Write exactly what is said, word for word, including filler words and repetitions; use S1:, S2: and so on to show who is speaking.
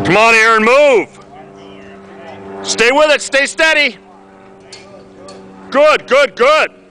S1: Come on, Erin, move. Stay with it, stay steady. Good, good, good.